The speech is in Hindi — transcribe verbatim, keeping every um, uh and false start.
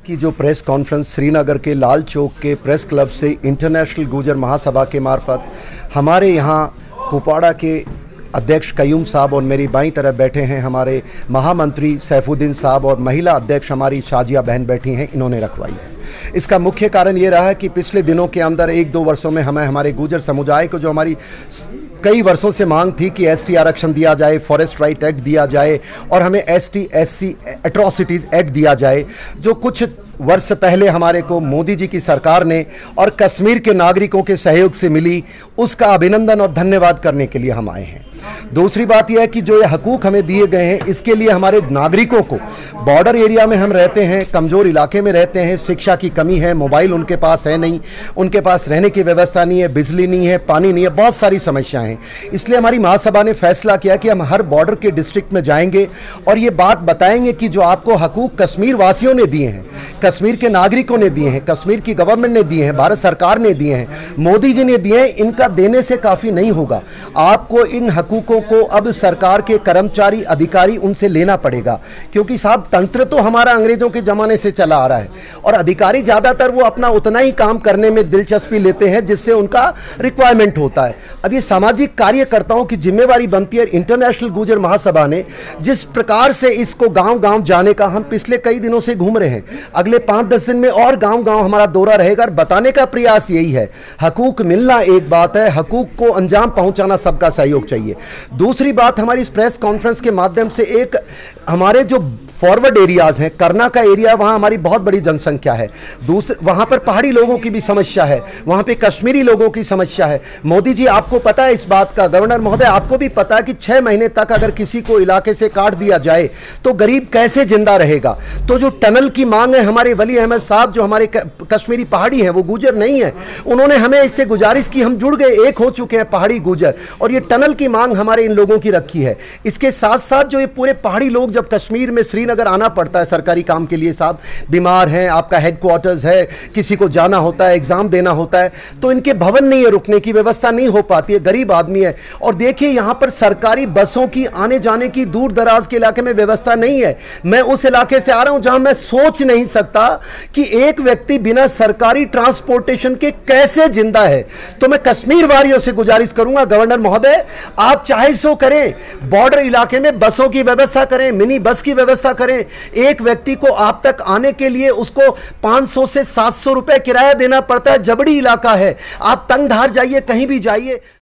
की जो प्रेस कॉन्फ्रेंस श्रीनगर के लाल चौक के प्रेस क्लब से इंटरनेशनल गुर्जर महासभा के मार्फत हमारे यहाँ कुपवाड़ा के अध्यक्ष कयूम साहब और मेरी बाईं तरफ बैठे हैं हमारे महामंत्री सैफुद्दीन साहब और महिला अध्यक्ष हमारी शाजिया बहन बैठी हैं, इन्होंने रखवाई है। इसका मुख्य कारण ये रहा है कि पिछले दिनों के अंदर एक दो वर्षों में हमें हमारे गुर्जर समुदाय को जो हमारी कई वर्षों से मांग थी कि एसटी आरक्षण दिया जाए, फॉरेस्ट राइट एक्ट दिया जाए और हमें एसटी एससी एट्रॉसिटीज़ एक्ट दिया जाए, जो कुछ वर्ष पहले हमारे को मोदी जी की सरकार ने और कश्मीर के नागरिकों के सहयोग से मिली, उसका अभिनंदन और धन्यवाद करने के लिए हम आए हैं। दूसरी बात यह है कि जो ये हकूक़ हमें दिए गए हैं, इसके लिए हमारे नागरिकों को, बॉर्डर एरिया में हम रहते हैं, कमज़ोर इलाके में रहते हैं, शिक्षा की कमी है, मोबाइल उनके पास है नहीं, उनके पास रहने की व्यवस्था नहीं है, बिजली नहीं है, पानी नहीं है, बहुत सारी समस्याएं हैं। इसलिए हमारी महासभा ने फैसला किया कि हम हर बॉर्डर के डिस्ट्रिक्ट में जाएंगे और ये बात बताएंगे कि जो आपको हकूक़ कश्मीर वासियों ने दिए हैं, कश्मीर के नागरिकों ने दिए हैं, कश्मीर की गवर्नमेंट ने दिए हैं, भारत सरकार ने दिए हैं, मोदी जी ने दिए हैं, इनका देने से काफ़ी नहीं होगा। आपको इन हकूकों को अब सरकार के कर्मचारी अधिकारी उनसे लेना पड़ेगा, क्योंकि साहब तंत्र तो हमारा अंग्रेजों के ज़माने से चला आ रहा है और अधिकारी ज़्यादातर वो अपना उतना ही काम करने में दिलचस्पी लेते हैं जिससे उनका रिक्वायरमेंट होता है। अब ये सामाजिक कार्यकर्ताओं की जिम्मेवारी बनती है। इंटरनेशनल गुर्जर महासभा ने जिस प्रकार से इसको गाँव-गाँव जाने का, हम पिछले कई दिनों से घूम रहे हैं, अगले पाँच दस दिन में और गांव-गांव हमारा दौरा रहेगा और बताने का प्रयास यही है, हकूक मिलना एक बात है, हकूक को अंजाम पहुंचाना सबका सहयोग चाहिए। दूसरी बात, हमारी इस प्रेस कॉन्फ्रेंस के माध्यम से एक हमारे जो फॉरवर्ड एरियाज हैं, करना का एरिया, वहाँ हमारी बहुत बड़ी जनसंख्या है, दूसरे वहाँ पर पहाड़ी लोगों की भी समस्या है, वहाँ पे कश्मीरी लोगों की समस्या है। मोदी जी आपको पता है इस बात का, गवर्नर महोदय आपको भी पता है कि छः महीने तक अगर किसी को इलाके से काट दिया जाए तो गरीब कैसे जिंदा रहेगा। तो जो टनल की मांग है, हमारे वली अहमद साहब जो हमारे कश्मीरी पहाड़ी हैं, वो गुजर नहीं है, उन्होंने हमें इससे गुजारिश की, हम जुड़ गए, एक हो चुके हैं पहाड़ी गुजर, और ये टनल की मांग हमारे इन लोगों की रखी है। इसके साथ साथ जो ये पूरे पहाड़ी लोग जब कश्मीर में श्रीनगर आना पड़ता है सरकारी काम के लिए, साहब बीमार हैं, आपका हेडक्वार्टर्स है, किसी को जाना होता है, एग्जाम देना होता है, तो इनके भवन नहीं है, रुकने की व्यवस्था नहीं हो पाती है, गरीब आदमी है। और देखिए यहाँ पर सरकारी बसों की आने जाने की दूर दराज के इलाके में व्यवस्था नहीं है। मैं उस इलाके से आ रहा हूं जहां मैं सोच नहीं सकता कि एक व्यक्ति बिना सरकारी ट्रांसपोर्टेशन के कैसे जिंदा है। तो मैं कश्मीर वासियों से गुजारिश करूंगा, गवर्नर महोदय आप चाहे सो करें, बॉर्डर इलाके में बसों की व्यवस्था करें, मिनी बस की व्यवस्था करें। एक व्यक्ति को आप तक आने के लिए उसको पाँच सौ से सात सौ रुपए किराया देना पड़ता है, जबड़ी इलाका है, आप तंग धार जाइए, कहीं भी जाइए।